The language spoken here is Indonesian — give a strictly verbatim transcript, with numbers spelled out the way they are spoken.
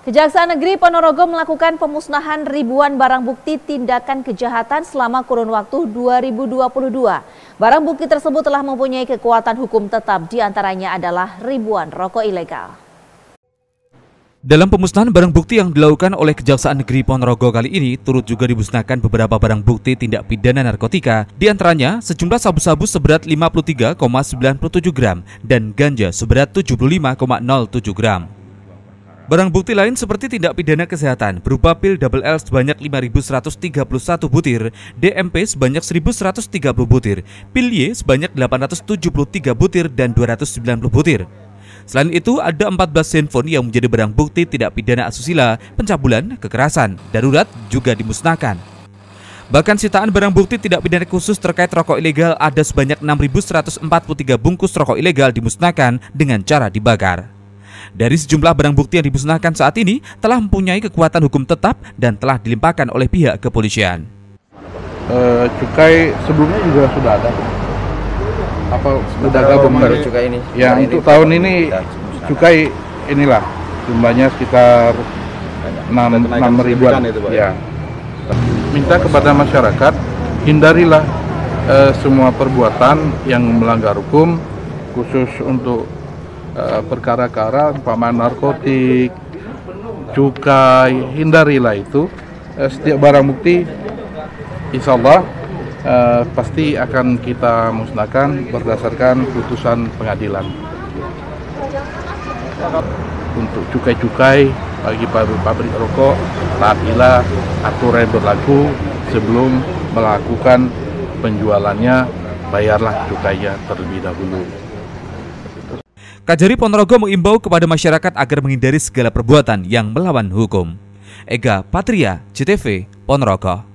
Kejaksaan Negeri Ponorogo melakukan pemusnahan ribuan barang bukti tindakan kejahatan selama kurun waktu dua ribu dua puluh dua. Barang bukti tersebut telah mempunyai kekuatan hukum tetap, diantaranya adalah ribuan rokok ilegal. Dalam pemusnahan barang bukti yang dilakukan oleh Kejaksaan Negeri Ponorogo kali ini, turut juga dimusnahkan beberapa barang bukti tindak pidana narkotika, diantaranya sejumlah sabu-sabu seberat lima puluh tiga koma sembilan tujuh gram dan ganja seberat tujuh puluh lima koma nol tujuh gram. Barang bukti lain seperti tindak pidana kesehatan berupa pil double L sebanyak lima ribu seratus tiga puluh satu butir, D M P sebanyak seribu seratus tiga puluh butir, pil Y sebanyak delapan ratus tujuh puluh tiga butir dan dua ratus sembilan puluh butir. Selain itu, ada empat belas handphone yang menjadi barang bukti tindak pidana asusila, pencabulan, kekerasan, darurat juga dimusnahkan. Bahkan sitaan barang bukti tidak pidana khusus terkait rokok ilegal ada sebanyak enam ribu seratus empat puluh tiga bungkus rokok ilegal dimusnahkan dengan cara dibakar. Dari sejumlah barang bukti yang dimusnahkan saat ini telah mempunyai kekuatan hukum tetap dan telah dilimpahkan oleh pihak kepolisian. Uh, cukai sebelumnya juga sudah ada. Apa sudah gabung baru cukai ini? Ya untuk ini, tahun ini cukai inilah jumlahnya sekitar enam ribuan. Ya. Minta kepada masyarakat hindarilah uh, semua perbuatan yang melanggar hukum, khusus untuk perkara-kara umpama narkotik, cukai, hindarilah itu. Setiap barang bukti insya Allah uh, pasti akan kita musnahkan berdasarkan putusan pengadilan. Untuk cukai-cukai bagi pabrik rokok, taatilah aturan yang berlaku sebelum melakukan penjualannya, bayarlah cukainya terlebih dahulu. Kajari Ponorogo mengimbau kepada masyarakat agar menghindari segala perbuatan yang melawan hukum. Ega Patria, C T V, Ponorogo.